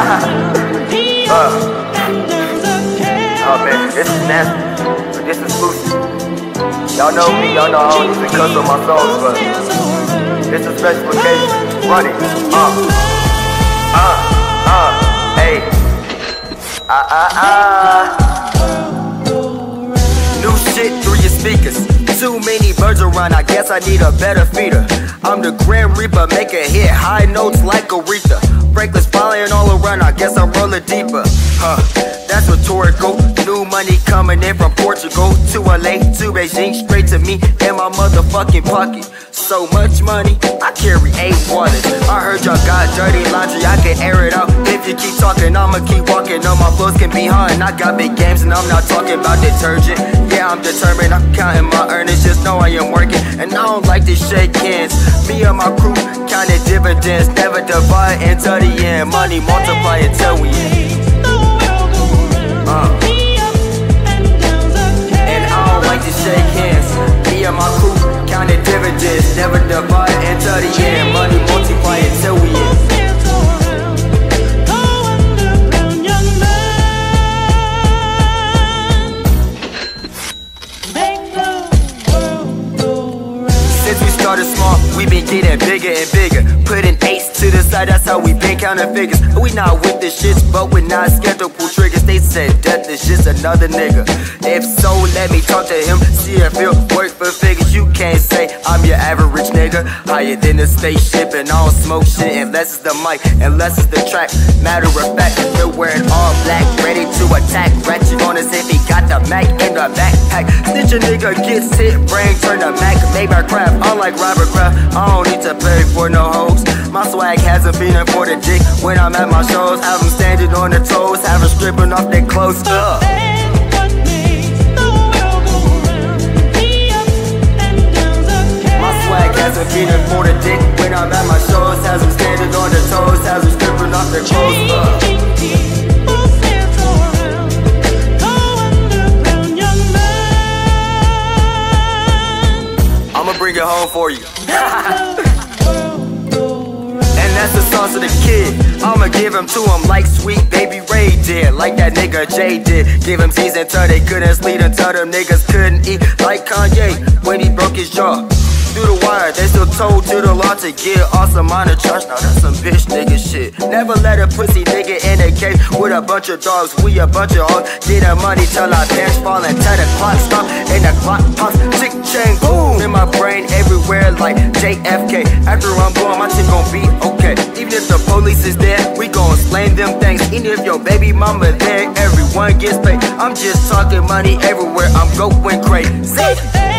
Oh man, this is nasty, but this is exclusive. Y'all know me, y'all know I don't usually cuss on my songs, but it's a special occasion. Run it, hey, new shit through your speakers. Too many birds around, I guess I need a better feeder. I'm the Grim Reaper, make a hit, high notes like Aretha. Franklin's flying all around, I guess I'm rolling deeper. That's rhetorical. New money coming in from Portugal to LA to Beijing, straight to me in my motherfucking pocket. So much money, I carry 8 wallets. I heard y'all got dirty laundry, I can air it out. If you keep talking, I'ma keep walking. On my flows can be hard, and I got big games, and I'm not talking about detergent. Yeah, I'm determined, I'm counting my earnings, just know I am working. And I don't like to shake hands. Me and my crew counting dividends, never divide until the end. Money multiply until we end. And I don't like to shake hands. Me and my crew counting dividends, never divide until the end. Money multiply until we end. Since we started small, we been getting bigger and bigger. Putting 8s to the side, that's how we been counting figures. We not with the shits, but we're not scared to pull triggers. They said death is just another nigga. If so, let me talk to him, see if he'll work for figures. You can't say I'm your average nigga. Higher than the spaceship, and I don't smoke shit unless it's the mic, unless it's the track. Matter of fact, they're wearing all black, ready to attack. Ratchet on us if he got the Mac in the backpack. Snitch a nigga gets hit, brain turn the Mac, make my craft. Unlike Robert Kraft, I don't need to pay for no hoes. My swag has a feeling for the dick. When I'm at my shows, have them standing on their toes, have them stripping off their clothes. My swag has a feeling for the dick. When I'm at my shows, has them standing on their toes, has them stripping off their clothes. I'ma bring it home for you. And that's the sauce of the kid. I'ma give him to him like Sweet Baby Ray did, like that nigga Jay did. Give him C's until they couldn't sleep, until them niggas couldn't eat, like Kanye when he broke his jaw. Through the wire, they still told to the law to get awesome on the charge. Now that's some bitch nigga shit. Never let a pussy nigga in a cage with a bunch of dogs. We a bunch of hoes. Getting money till our pants fall until the clock stop and the clock pops. Chick chain boom in my brain everywhere like JFK. After I'm gone, my shit gon' be okay. Even if the police is there, we gon' slang them things. Even if your baby mama there, everyone gets paid. I'm just talking money everywhere. I'm going crazy.